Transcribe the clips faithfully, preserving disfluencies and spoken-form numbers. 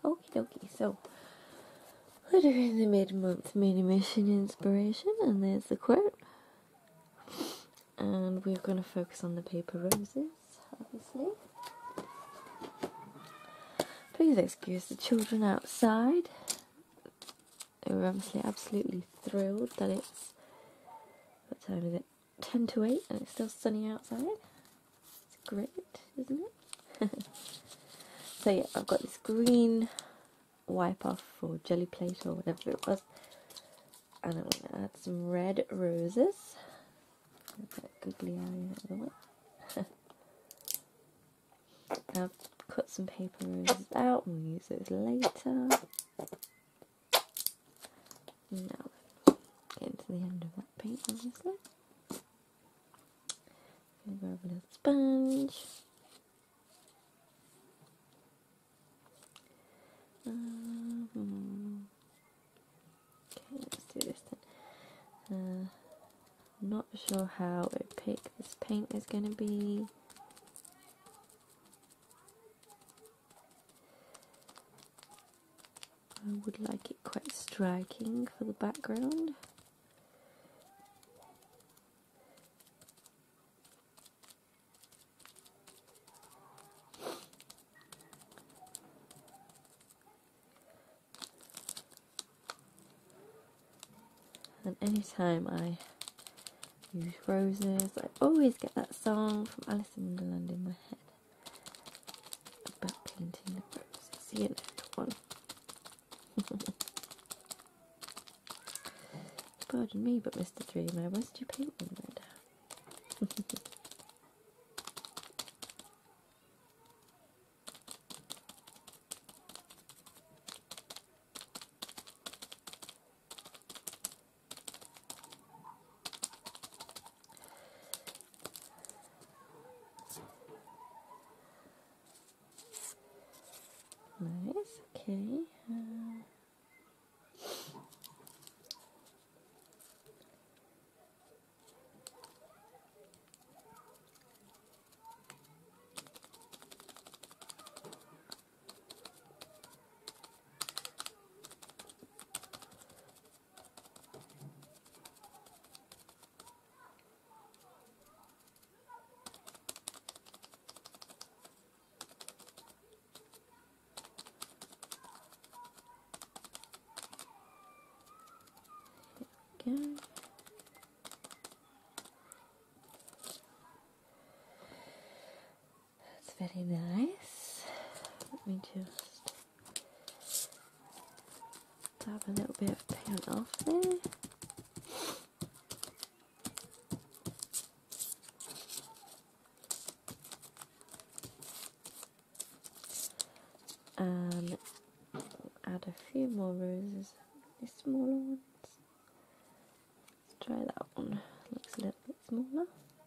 Okie dokie, so we're doing the mid-month mini mission inspiration, and there's the quote. And we're going to focus on the paper roses, obviously. Please excuse the children outside. They were obviously absolutely thrilled that it's, what time is it? ten to eight and it's still sunny outside. It's great, isn't it? So yeah, I've got this green wipe off or jelly plate or whatever it was. And I'm going to add some red roses. That googly eye out of the way. I've cut some paper roses out and we'll use those later. Now, getting to the end of that paint, obviously. I'm going to grab a little sponge. Um, okay, let's do this then. Uh, I'm not sure how opaque this paint is going to be. I would like it quite striking for the background. And anytime I use roses, I always get that song from Alice in Wonderland in my head about painting the roses. See you next one. Pardon me, but Mister Dreamer, why did you paint them red? Nice, okay. Uh, Go. That's very nice. Let me just dab a little bit of paint off there. And add a few more roses, the smaller ones. Let's try that one, looks a little bit smaller.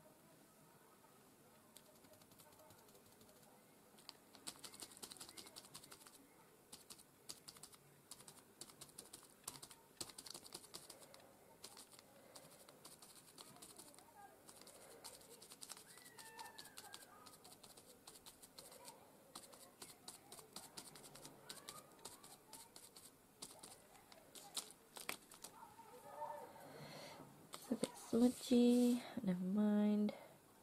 It's a bit smudgy, never mind.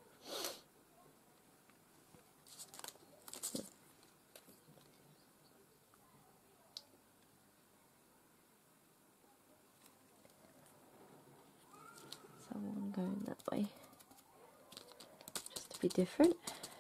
Someone going that way, just to be different.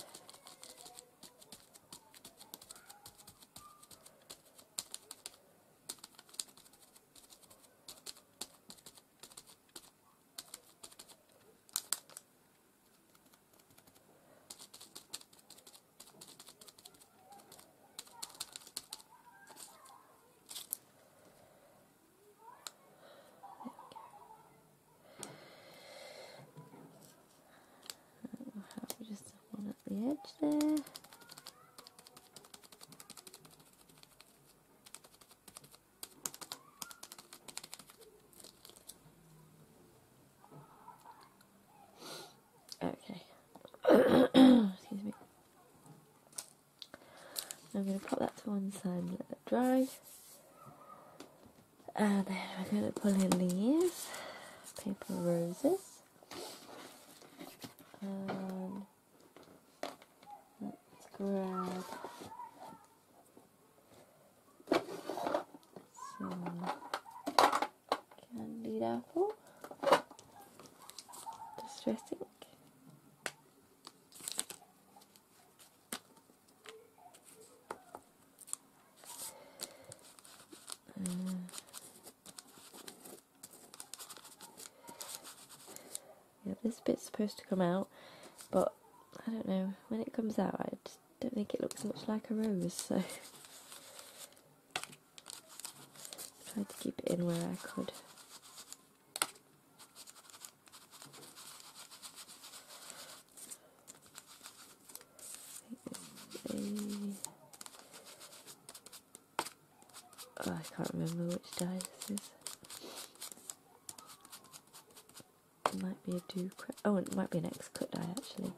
Just one at the edge there. Okay. Excuse me. I'm going to pop that to one side and let dry. And then we're going to pull in these paper roses. And let's grab some candied apple distressing. Uh, yeah, this bit's supposed to come out, but I don't know, when it comes out I just don't think it looks much like a rose, so tried to keep it in where I could. Oh, I can't remember which dye this is. It might be a do cut. Oh, it might be an X cut dye actually.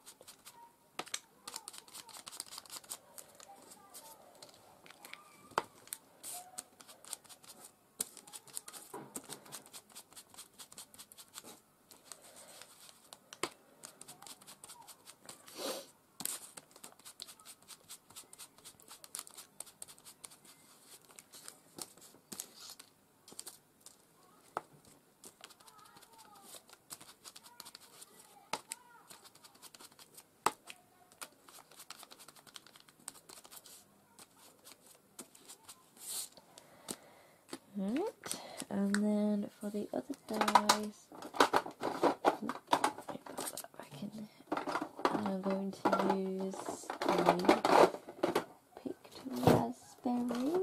Alright, and then for the other dyes, I'm going to use the picked raspberry.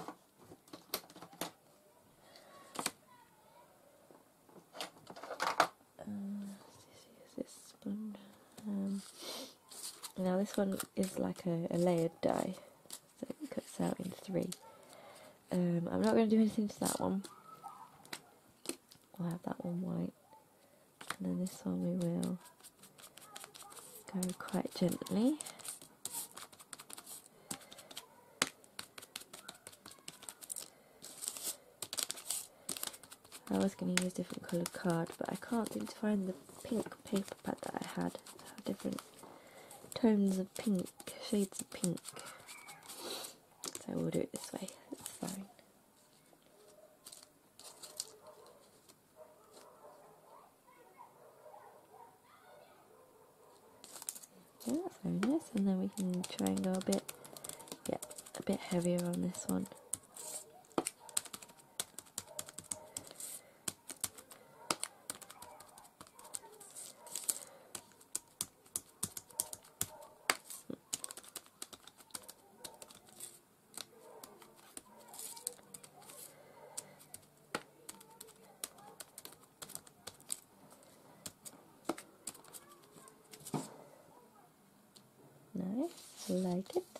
Uh, let's use this one. Um, now this one is like a, a layered dye, so it cuts out in three. Um, I'm not going to do anything to that one. We'll have that one white. And then this one we will go quite gently. I was going to use different coloured card, but I can't seem to find the pink paper pad that I had. I have different tones of pink, shades of pink. So we'll do it this way, it's fine. Yeah, that's very nice, and then we can try and go a bit, yeah, a bit heavier on this one. Nice, I like it.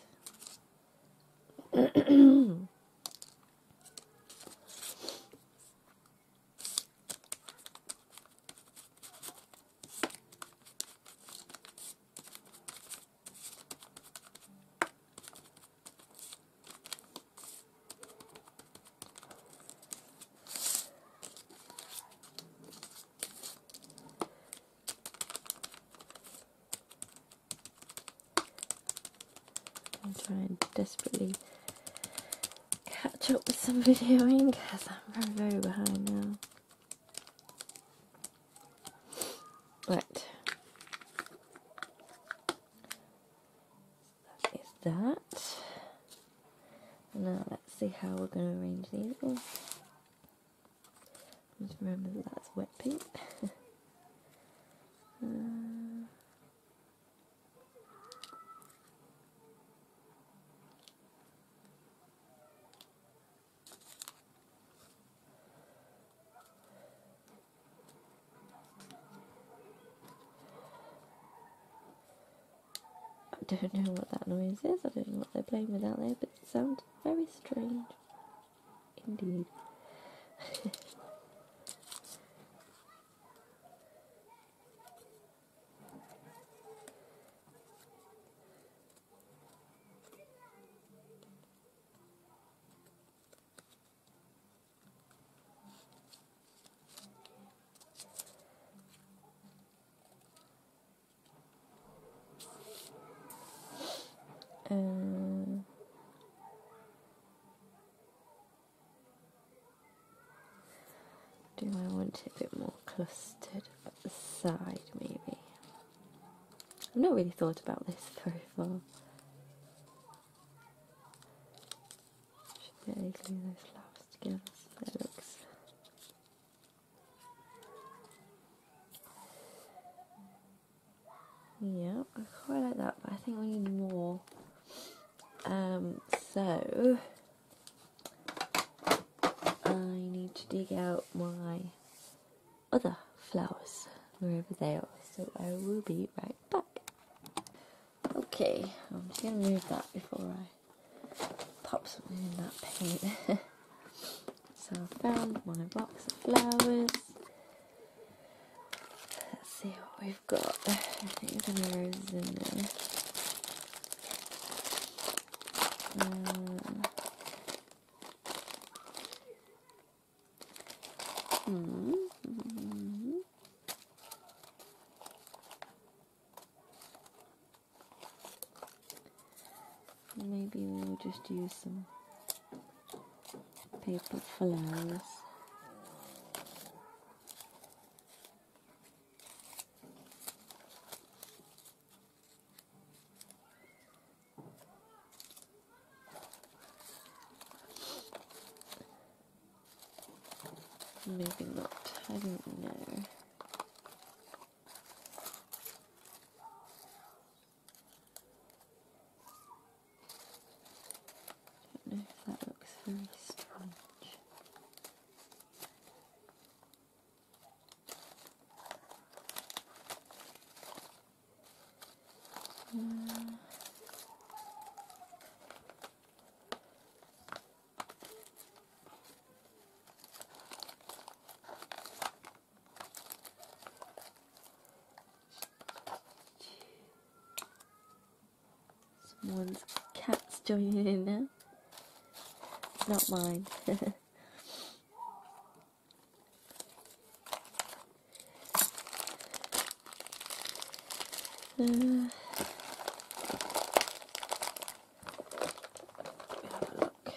I'm trying desperately catch up with some videoing because I'm very, very behind now. Right. That is that. Now let's see how we're going to arrange these. Oh. Just remember that that's wet paint. uh, I don't know what that noise is. I don't know what they're playing with out there, but it sounds very strange indeed. Uh, do I want it a bit more clustered at the side, maybe? I've not really thought about this very far. Should really glue those flowers together so that it looks. Yeah, I quite like that, but I think we need more. Um, so I need to dig out my other flowers wherever they are. So I will be right back. Okay, I'm just going to move that before I pop something in that paint. So I found my box of flowers. Let's see what we've got. I think there's any roses in there. Um, hmm. hmm. Maybe we'll just use some paper flowers. Maybe not, I don't know. I don't know if that looks very strange. Uh, Someone's cat's joining in now. It's not mine. uh, have a look.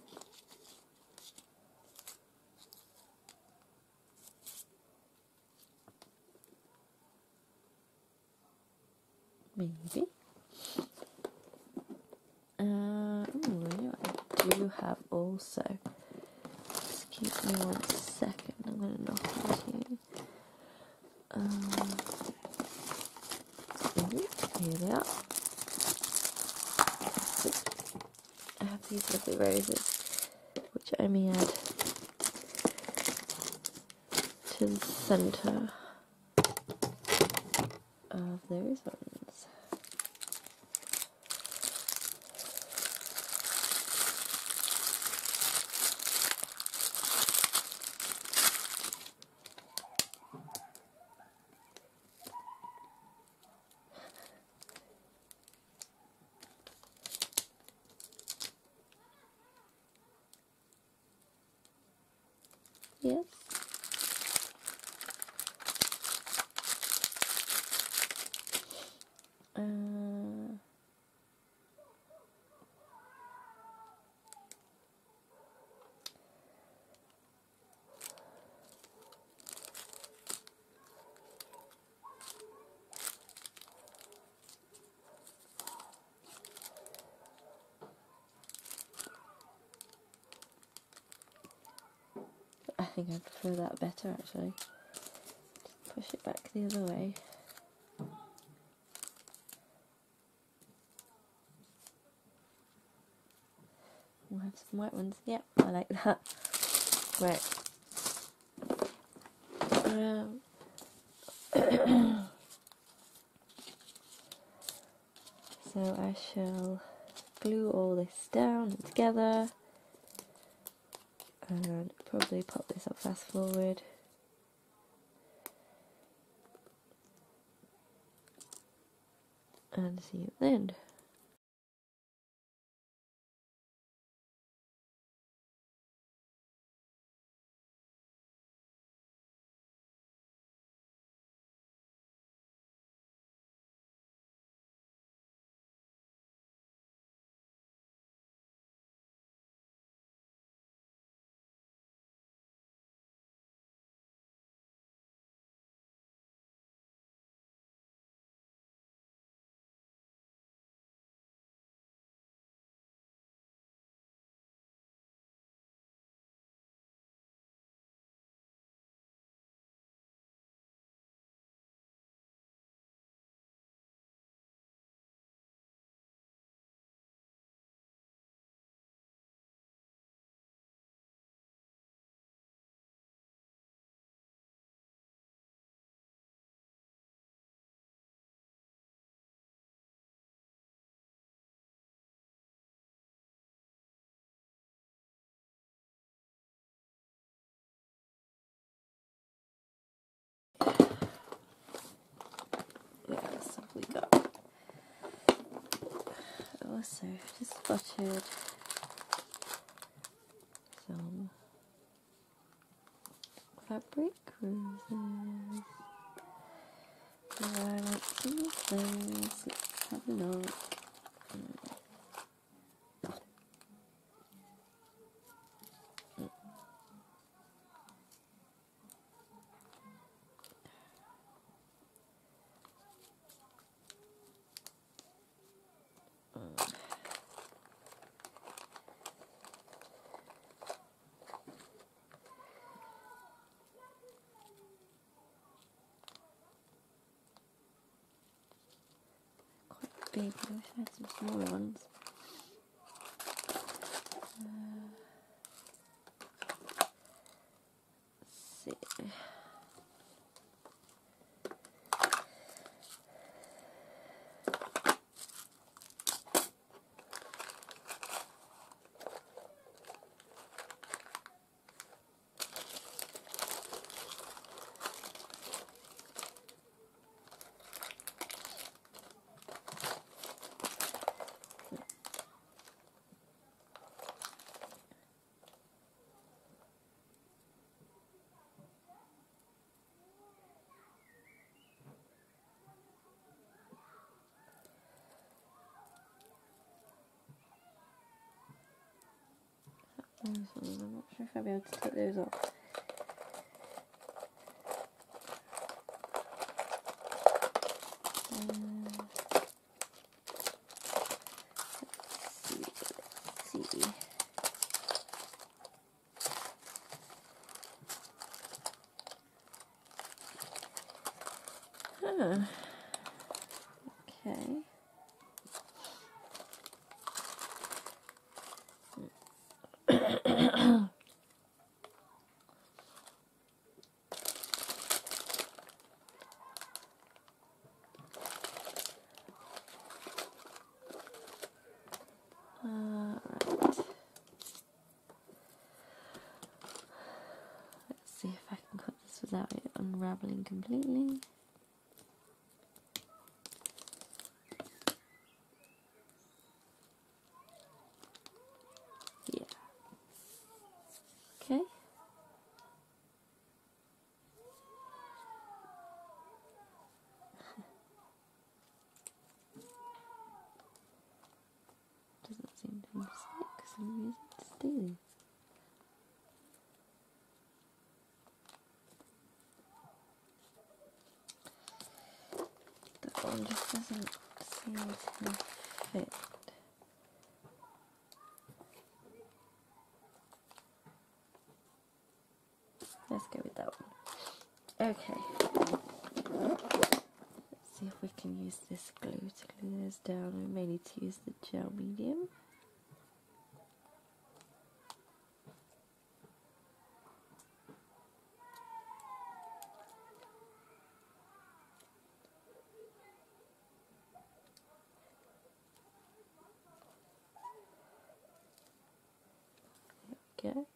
Maybe. Uh, oh, you know what I do have also. Excuse me one second, I'm going to knock into you. Um, here they are. I have these lovely roses, which I may add to the centre of those ones. Yes. Uh, I think I prefer that better actually. Just push it back the other way. We'll have some white ones. Yep, I like that. Right. Um, so I shall glue all this down and together and probably pop this up fast forward. And see you at the end. also just spotted some fabric roses. So I want some of those. Let's have a look. Big. I wish I had some smaller ones. Uh, let's see. I'm not sure if I'll be able to take those off. Um, let's see, let's see. Huh. Okay. See if I can cut this without it unraveling completely. Yeah. Okay. Doesn't seem to be stuck for some reason. Still. That one just doesn't seem to fit. Let's go with that one. Okay. Let's see if we can use this glue to glue those down. We may need to use the gel medium. There we go.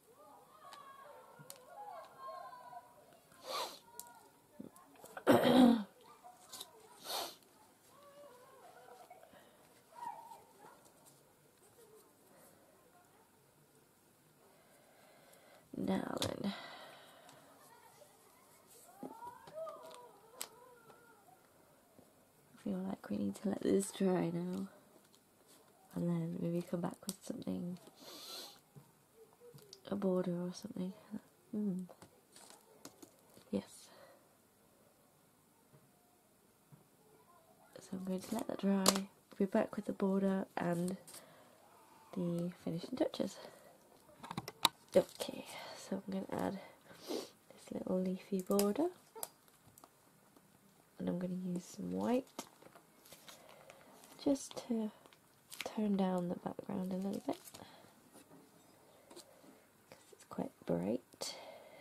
Now then, I feel like we need to let this dry now, and then maybe come back with something, a border or something. Mm. Yes. So I'm going to let that dry. I'll be back with the border and the finishing touches. Okay, so I'm going to add this little leafy border, and I'm going to use some white just to tone down the background a little bit because it's quite bright.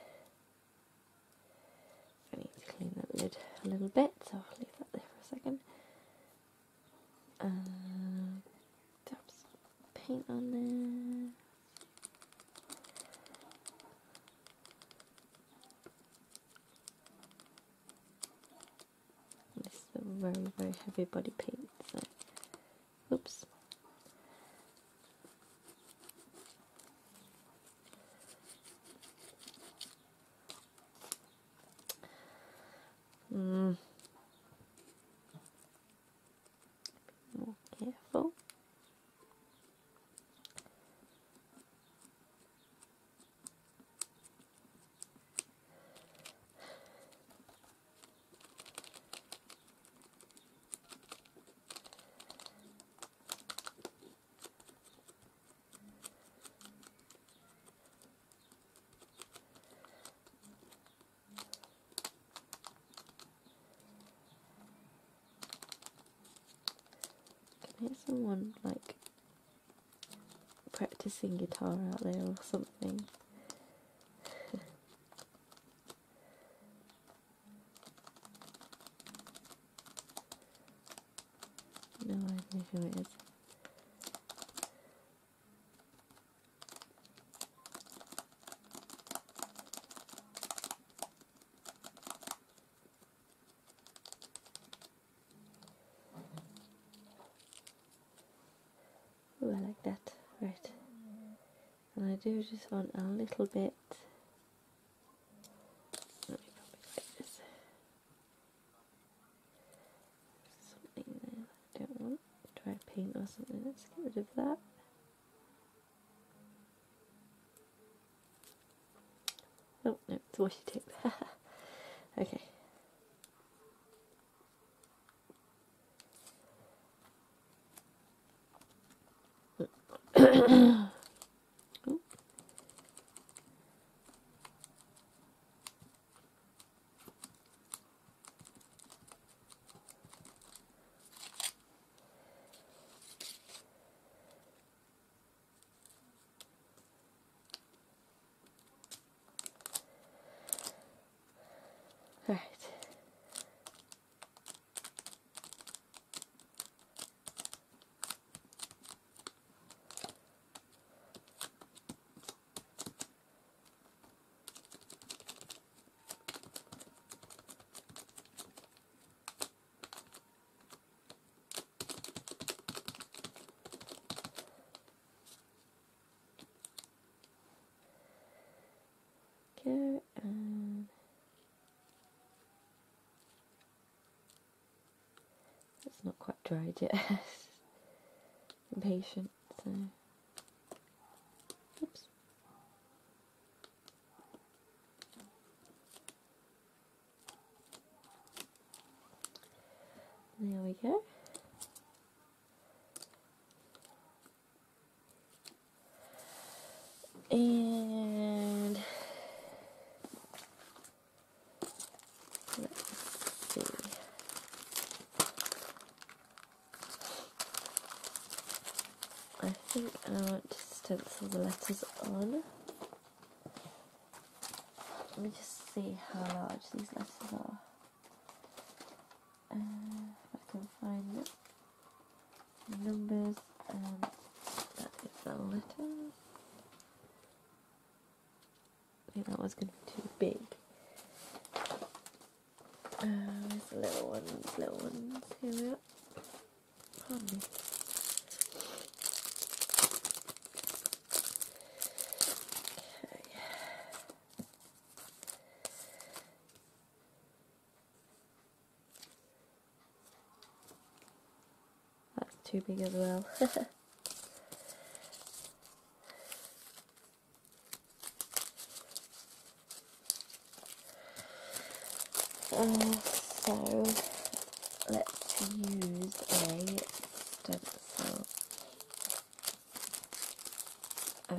I need to clean that lid a little bit, so I'll leave that there for a second. Uh, dab some paint on there. This is a very, very heavy body paint, so oops. hear someone like practicing guitar out there or something. No idea who it is. Oh, I like that. Right. And I do just want a little bit. Let me probably like this. Something there I don't want. Dry paint or something. Let's get rid of that. Oh no, it's washi tape. Okay. Right. Go and it's not quite dried yet. Impatient, so oops. There we go. And let's see. I think I want to stencil the letters on. Let me just see how large these letters are. Uh, if I can find the numbers, and that is the letter. I think that was going to be too big. Uh, where's the little ones? Little ones. Here we are. Pardon me. That's too big as well. uh, so let's use a stencil. Uh,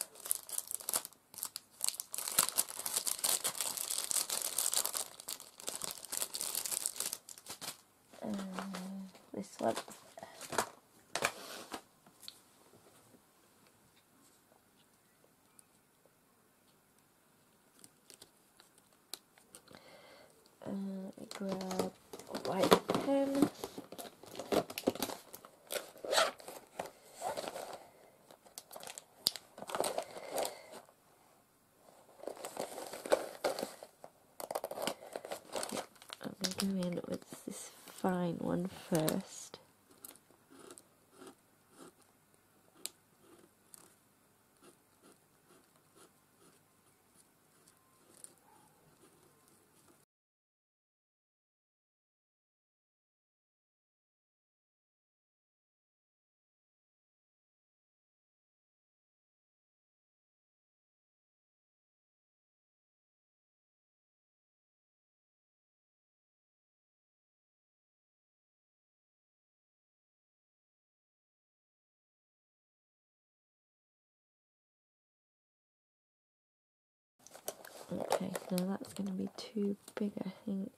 uh, this one. Uh, grab a white pen. I'm going to go in with this fine one first. Okay, now that's going to be too big, I think.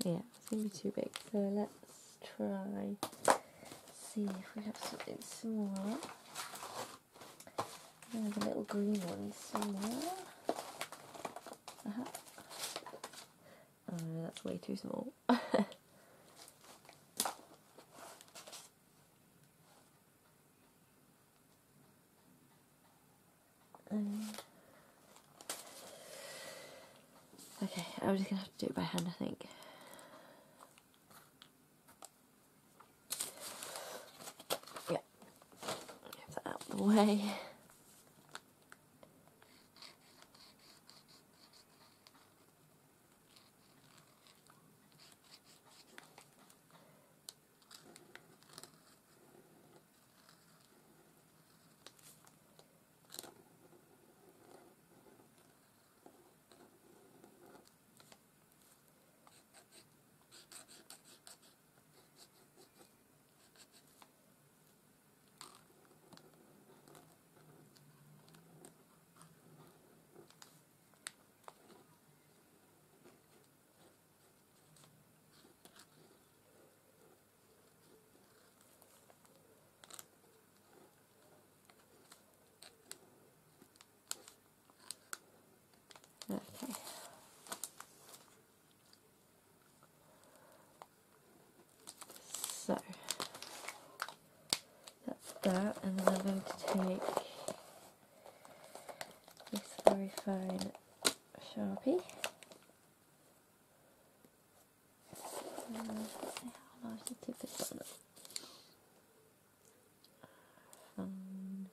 Yeah, it's going to be too big. So let's try, see if we have something smaller. I have a little green one somewhere. Uh-huh. Oh no, that's way too small. um, okay, I'm just going to have to do it by hand, I think. Yeah, get that out of the way. Okay. So that's that, and then I'm going to take this very fine Sharpie. Uh, let's see how large the tip is on it. Fine.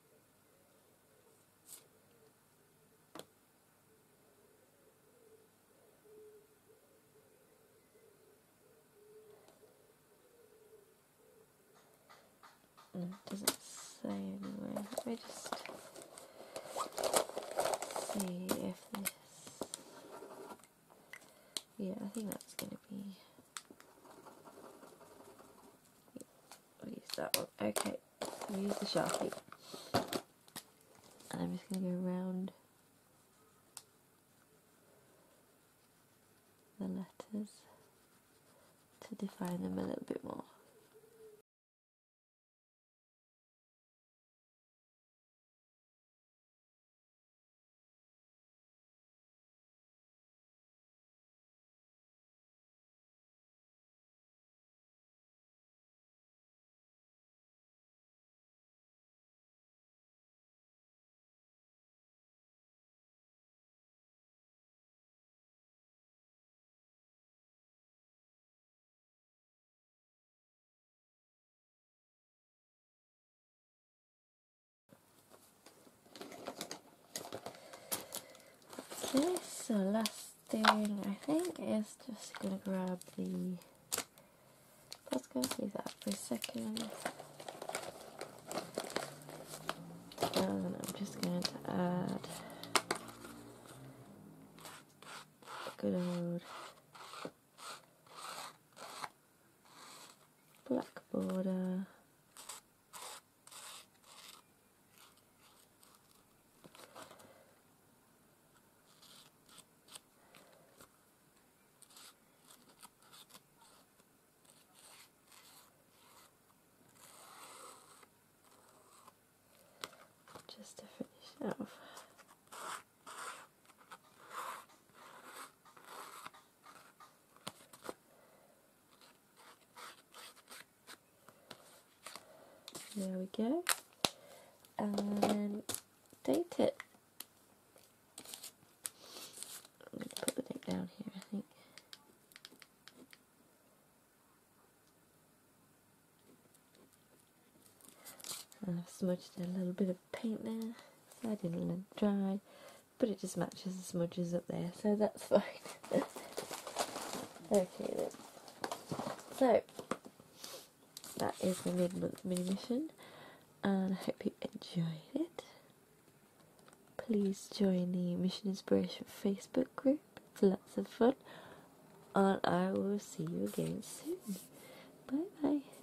No, it doesn't say anywhere. Let me just see if this. Yeah, I think that's going to be. We'll use that one. Okay, we'll use the Sharpie. And I'm just going to go around the letters to define them a little bit more. Okay, so last thing I think is just going to grab the Posca, leave that for a second. And I'm just going to add a good old black border. Just to finish off. There we go. And then date it. I'm going to put the date down here, I think. I've smudged a little bit of paint there, so I didn't let it dry, but it just matches the smudges up there, so that's fine. Okay then. So, that is the mid-month mini mission, and I hope you enjoyed it. Please join the Mission Inspiration Facebook group, it's lots of fun, and I will see you again soon. Bye bye.